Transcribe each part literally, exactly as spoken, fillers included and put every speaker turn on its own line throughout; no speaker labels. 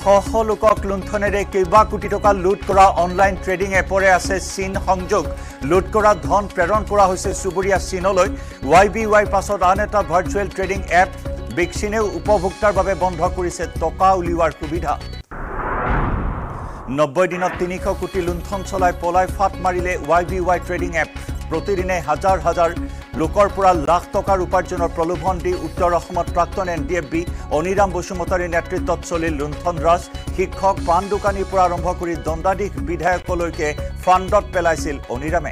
শ লোকক লুণ্ঠনেৰে কেইবা কোটি টকা লুট কৰা অনলাইন ট্ৰেডিং এপৰে আছে চীন সংযোগ লুট কৰা ধন প্ৰেৰণ কৰা হৈছে সুবুৰীয়া চীনলৈ Y B Y পাছত আন এটা ভাৰ্চুৱেল ট্ৰেডিং এপ বিক্সিনেও উপভোক্তাৰ বাবে বন্ধ কৰিছে টকা উলিওৱাৰ সুবিধা নব্বৈ দিনত তিনিশ কোটি লুণ্ঠন চলাই পলাই ফাট মাৰিলে Y B Y trading app প্ৰতিদিনে হাজাৰ হাজাৰ লোকৰ পৰা লাখ টকাৰ উপাৰ্জনৰ প্ৰলোভন দি উত্তৰ অসমত প্ৰাক্তন এন ডি এফ বি অনিৰাম বসুমতাৰী নেতৃত্বত চলিল লুণ্ঠন ৰাজ শিক্ষক পান দোকানীৰ পৰা আৰম্ভ কৰি দণ্ডাধীশ বিধায়কলৈকে ফাণ্ডত পেলাইছিল অনিৰামে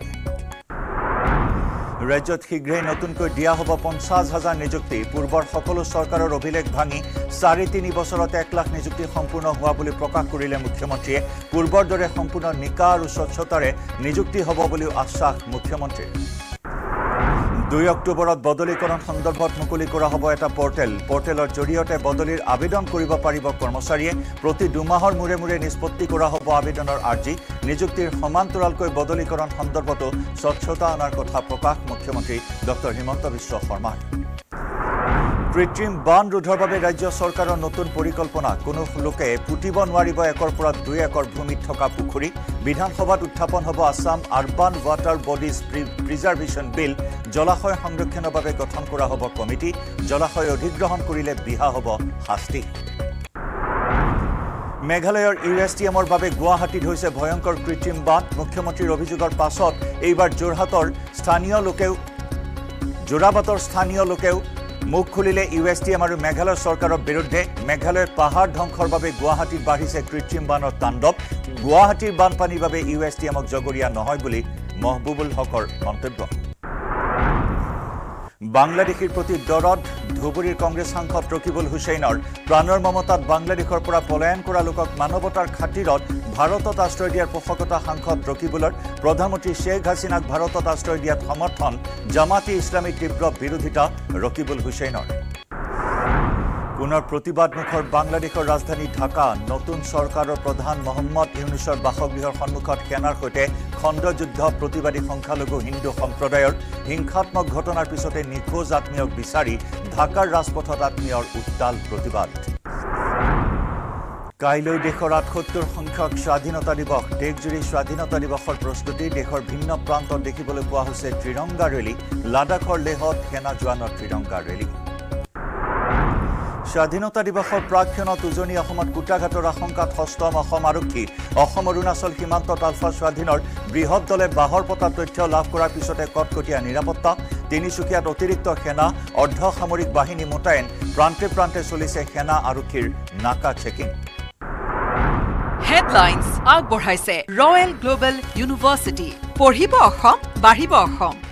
ৰাজ্যত শীঘ্ৰেই নতুনকৈ দিয়া হ'ব পঞ্চাছ হাজাৰ নিযুক্তি পূৰ্বৰ সকলো চৰকাৰৰ অভিলেখ ভাঙি চাৰি তিনি বছৰত এক লাখ নিযুক্তি সম্পূৰ্ণ হোৱা বুলি প্ৰকাশ কৰিলে মুখ্যমন্ত্ৰীয়ে পূৰ্বৰ দৰে সম্পূৰ্ণ নিকা আৰু স্বচ্ছতাৰে নিযুক্তি হ'ব বুলি আশ্বাস মুখ্যমন্ত্ৰীৰ দুই অক্টোবৰত বদলীকৰণ সন্দৰ্ভত মুকলি কৰা হ'ব এটা পৰ্টেল পৰ্টেলৰ জৰিয়তে বদলিৰ আবেদন কৰিব পাৰিব কৰ্মচাৰীয়ে প্ৰতি দুমাহৰ মূৰে মূৰে নিষ্পত্তি কৰা হ'ব আবেদনৰ আৰ্জি নিযুক্তিৰ সমান্তৰালকৈ বদলীকৰণ সন্দৰ্ভতো স্বচ্ছতা অনাৰ কথা প্ৰকাশ মুখ্যমন্ত্ৰী ডক্টৰ হিমন্ত বিশ্ব শৰ্মাৰ কৃত্ৰিম বান ৰোধৰ বাবে ৰাজ্য চৰকাৰৰ নতুন পৰিকল্পনা কোনো লোকে পুতিব নোৱাৰিব একৰ পৰা দুই একৰ ভূমিত থকা পুখুৰী বিধানসভাত উত্থাপন হ'ব Assam urban water bodies preservation bill জলাশয় সংৰক্ষণৰ বাবে গঠন কৰা হ'ব কমিটি জলাশয় অধিগ্ৰহণ কৰিলে বিহা হ'ব শাস্তি মেঘালয়ৰ ইউ এছ টি এমৰ বাবে গুৱাহাটীত হৈছে ভয়ংকৰ কৃত্ৰিম বান মুখ্যমন্ত্ৰীৰ অভিযোগৰ পাছত এইবাৰ যোৰহাটৰ স্থানীয় লোকেও যোৰাবাটৰ স্থানীয় লোকেও মুখ খুলিলে ইউ এছ টি এম আৰু মেঘালয় চৰকাৰৰ বিৰুদ্ধে মেঘালয়ৰ পাহাৰ ধ্বংসৰ বাবে গুৱাহাটীত বাঢ়িছে কৃত্ৰিম বানৰ তাণ্ডৱ গুৱাহাটীৰ বানপানীৰ বাবে ইউ এছ টি এমক জগৰীয়া নহয় বুলি মহবুবুল হকৰ মন্তব্য বাংলাদেশীৰ প্ৰতি দৰদ ধুবুৰীৰ কংগ্ৰেছ সাংসদ ৰকিবুল হুছেইনৰ প্ৰাণৰ মমতাত বাংলাদেশৰ পৰা পলায়ন কৰা লোকক মানৱতাৰ খাতিৰত ভাৰতত আশ্ৰয় দিয়াৰ পোষকতা সাংসদ ৰকিবুলৰ প্ৰধানমন্ত্ৰী শ্বেখ হাছিনাক ভাৰতত আশ্ৰয় দিয়াত সমৰ্থন জামাতে ইছলামীৰ তীব্ৰ বিৰোধিতা ৰকিবুল হুছেইনৰ পুনৰ প্ৰতিবাদমুখৰ বাংলাদেশৰ ৰাজধানী ঢাকা নতুন চৰকাৰৰ প্ৰধান মহম্মদ ইউনুছৰ বাসগৃহৰ সন্মুখত সেনাৰ সৈতে খণ্ডযুদ্ধ প্ৰতিবাদী সংখ্যালঘু হিন্দু সম্প্ৰদায়ৰ হিংসাত্মক ঘটনাৰ পিছতে নিখোজ আত্মীয়ক বিচাৰি ঢাকাৰ ৰাজপথত আত্মীয়ৰ উত্তাল প্ৰতিবাদ কাইলৈ দেশৰ আঠসত্তৰ সংখ্যক স্বাধীনতা দিৱস দেশজুৰি স্বাধীনতা দিৱসৰ প্ৰস্তুতি দেশৰ ভিন্ন প্ৰান্তত দেখিবলৈ পোৱা হৈছে ত্ৰিৰংগা ৰেলী লাডাখৰ লেহত সেনা জোৱানৰ ত্ৰিৰংগা ৰেলী স্বাধীনতা দিৱসৰ প্ৰাক্ষণত উজনি অসমত কুটাঘাটৰ আশংকাত হস্তম অসম আৰক্ষী অসম অৰুণাচল সীমান্তত আলফা স্বাধীনৰ বৃহৎ দলে বাহৰ পতা তথ্য লাভ কৰাৰ পিছতে কটকটীয়া নিৰাপত্তা তিনিচুকীয়াত অতিৰিক্ত সেনা অৰ্ধ সামৰিক বাহিনী মোতায়েন প্ৰান্তে প্ৰান্তে চলিছে সেনা আৰক্ষীৰ নাকা চেকিং
হেডলাইন্স আগবঢ়াইছে ৰয়েল গ্লোবেল ইউনিভাৰ্চিটি পঢ়িব অসম বাঢ়িব অসম